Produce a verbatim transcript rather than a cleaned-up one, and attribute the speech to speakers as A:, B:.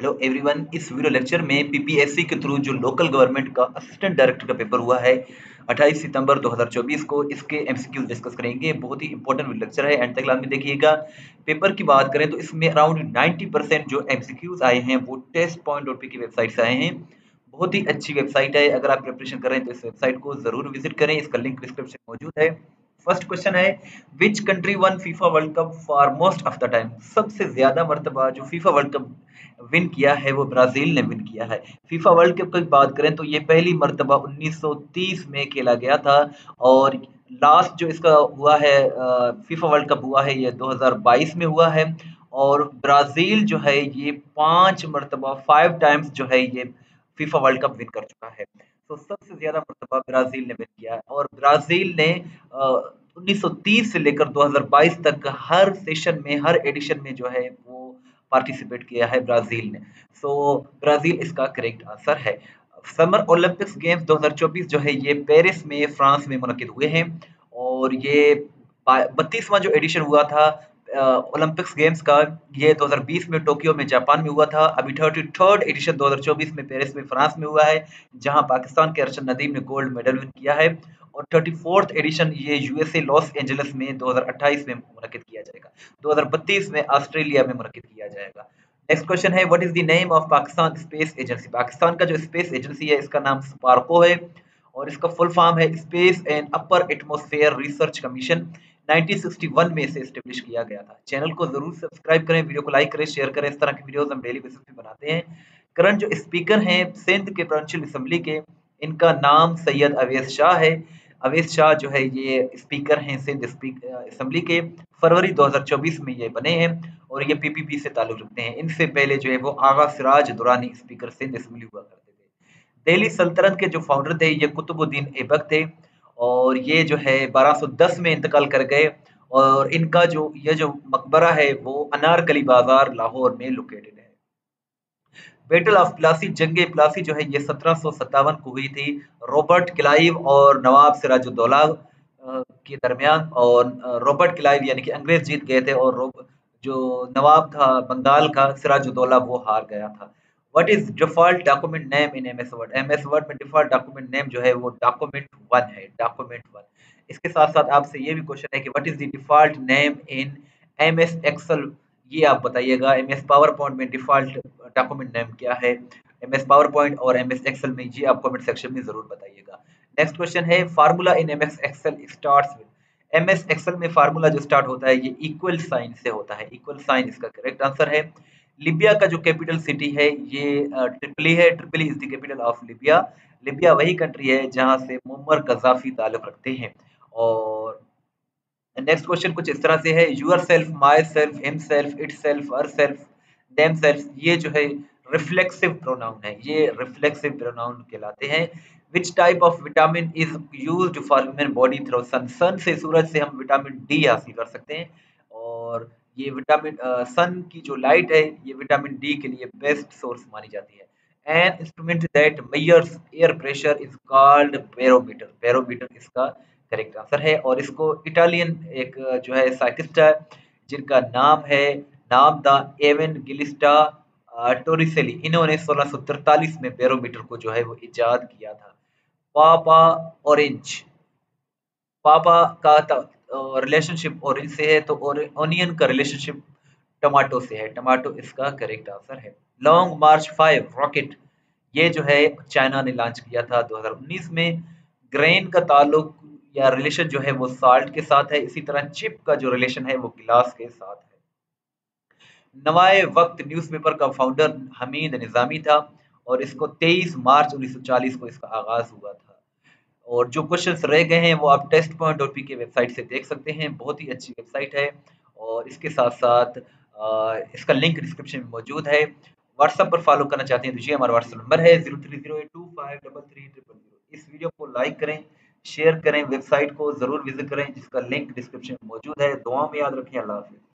A: Hello everyone, इस video lecture में PPSC के थ्रू जो लोकल गवर्नमेंट का असिस्टेंट डायरेक्टर का पेपर हुआ है अट्ठाईस सितंबर दो हज़ार चौबीस को, इसके एमसीक्यूज डिस्कस करेंगे। बहुत ही इंपॉर्टेंट लेक्चर है, एंड तक लास्ट में देखिएगा। पेपर की बात करें तो इसमें अराउंड नब्बे परसेंट जो एमसीक्यूज आए हैं वो टेस्ट पॉइंट डॉट पी की वेबसाइट से आए हैं। बहुत ही अच्छी वेबसाइट है, अगर आप प्रिपरेशन कर रहे हैं तो इस वेबसाइट को जरूर विजिट करें, इसका लिंक डिस्क्रिप्शन में मौजूद है। फर्स्ट क्वेश्चन है, which country won FIFA World Cup for most of the time? सबसे ज्यादा मर्तबा जो फीफा वर्ल्ड कप विन किया है वो ब्राजील ने विन किया है। फीफा वर्ल्ड कप की बात करें तो ये पहली मर्तबा उन्नीस सौ तीस में खेला गया था, और लास्ट जो इसका हुआ है फीफा वर्ल्ड कप हुआ है ये दो हज़ार बाईस में हुआ है। और ब्राजील जो है ये पांच मर्तबा फाइव टाइम्स जो है ये फीफा वर्ल्ड कप विन कर चुका है। तो सबसे ज्यादा मर्तबा ब्राजील ने विन किया है, और ब्राजील ने उन्नीस सौ तीस से लेकर दो हज़ार बाईस तक हर सेशन में, हर एडिशन में जो है वो पार्टिसिपेट किया है ब्राजील ने। सो ब्राजील इसका करेक्ट आंसर है। समर ओलंपिक्स गेम्स दो हज़ार चौबीस जो है ये पेरिस में, फ्रांस में मुनक्किद हुए हैं, और ये बत्तीसवां जो एडिशन हुआ था ओलंपिक्स गेम्स का, ये दो हज़ार बीस में टोक्यो में, जापान में हुआ था। अभी थर्टी थर्ड एडिशन दो हज़ार चौबीस में पेरिस में, फ्रांस में हुआ है, जहां पाकिस्तान के अर्शद नदीम ने गोल्ड मेडल विन किया है। और थर्टी फोर्थ एडिशन ये यूएसए लॉस एंजलिस में दो हज़ार अट्ठाईस में मुनक्किद किया जाएगा। दो हज़ार बत्तीस में ऑस्ट्रेलिया में मुनक्किद किया जाएगा। नेक्स्ट क्वेश्चन है, what is the name of Pakistan space agency? Pakistan का जो स्पेस एजेंसी है इसका नाम स्पार्को है, और इसका फुल फॉर्म है space and upper atmosphere research commission. Nineteen sixty one में इसे एस्टेब्लिश किया गया था। चैनल को जरूर सब्सक्राइब करें, वीडियो को लाइक करें, शेयर करें, इस तरह की वीडियोस हम डेली बेसिस पे बनाते हैं। करंट जो स्पीकर हैं सिंध के प्रोविंशियल असेंबली के, इनका नाम सैयद अवैस शाह है। अवैस शाह जो है ये स्पीकर हैं सिंध असेंबली के। फरवरी दो हज़ार चौबीस में ये बने हैं, और ये पीपीपी से ताल्लुक रखते हैं। इनसे पहले जो है वो आगा सिराज दुरानी स्पीकर सिंध असेंबली हुआ करते थे। दिल्ली सल्तनत के जो फाउंडर थे ये कुतुबुद्दीन ऐबक थे, और ये जो है बारह सौ दस में इंतकाल कर गए। और इनका जो ये जो मकबरा है वो अनारकली बाजार लाहौर में लोकेटेड है। बैटल ऑफ प्लासी, जंगे प्लासी जो है ये सत्रह सौ सत्तावन को हुई थी, रॉबर्ट क्लाइव और नवाब सिराजुद्दौला के दरमियान। और रॉबर्ट क्लाइव यानी कि अंग्रेज जीत गए थे, और जो नवाब था बंगाल का सिराजुद्दौला वो हार गया था। What is default document name in MS Word? MS Word में डिफॉल्ट डॉक्यूमेंट नेम जो है वो डॉक्यूमेंट वन है, डॉक्यूमेंट वन। इसके साथ साथ आपसे ये भी क्वेश्चन है कि what is the default name in MS Excel? ये आप बताइएगा। एमएस पावर पॉइंट में डिफॉल्ट डॉक्यूमेंट नेम क्या है? एमएस पावर पॉइंट और एमएस एक्सेल में, ये आप कमेंट सेक्शन में जरूर बताइएगा। नेक्स्ट क्वेश्चन है, formula in MS Excel starts with? MS Excel में फार्मूला जो स्टार्ट होता है ये इक्वल साइन से होता है। इक्वल साइन इसका करेक्ट आंसर है। लिबिया का जो कैपिटल सिटी है ये ट्रिपली है। Tripoli is the capital of Libya. Libya वही कंट्री है जहां से मुअम्मर गद्दाफी ताल्लुक रखते हैं। और नेक्स्ट क्वेश्चन कुछ इस तरह से है, yourself, myself, himself, itself, herself, themselves, ये जो है रिफ्लेक्सिव प्रोनाउन है, ये रिफ्लेक्सिव प्रोनाउन कहलाते हैं। Which type of vitamin is used for human body through sun? Sun से, सूरज से हम विटामिन डी हासिल कर सकते हैं, और ये विटामिन सन की जो लाइट है ये विटामिन डी के लिए बेस्ट सोर्स मानी जाती है। An instrument that measures air pressure is called barometer. Barometer इसका करेक्ट आंसर है। और इसको इटालियन एक जो है साइंटिस्ट है जिनका नाम है नाम दा एवन गिलिस्टा टोरिसेली, इन्होंने सोलह सौ तैंतालीस में बैरोमीटर को जो है वो इजाद किया था। पापा ऑरेंज, पापा का रिलेशनशिप ऑरेंज से है, तो ओनियन का रिलेशनशिप टमाटो से है। टमाटो इसका करेक्ट आंसर है। लॉन्ग मार्च फाइव रॉकेट, ये जो है चाइना ने लॉन्च किया था दो हज़ार उन्नीस में। ग्रेन का ताल्लुक या रिलेशन जो है वो साल्ट के साथ है, इसी तरह चिप का जो रिलेशन है वो गिलास के साथ है। नवाए वक्त न्यूज़पेपर का फाउंडर हमीद निजामी था, और इसको तेईस मार्च उन्नीस सौ चालीस को इसका आगाज हुआ था। और जो क्वेश्चंस रह गए हैं वो आप टेस्ट पॉइंट डॉट पी के वेबसाइट से देख सकते हैं, बहुत ही अच्छी वेबसाइट है। और इसके साथ साथ आ, इसका लिंक डिस्क्रिप्शन में मौजूद है। व्हाट्सएप पर फॉलो करना चाहते हैं तो जी हमारा व्हाट्सएप नंबर है zero three zero eight two five double three triple zero. इस वीडियो को लाइक करें, शेयर करें, वेबसाइट को जरूर विजिट करें जिसका लिंक डिस्क्रिप्शन में मौजूद है। दुआ में याद रखें। अल्लाह हाफिज़।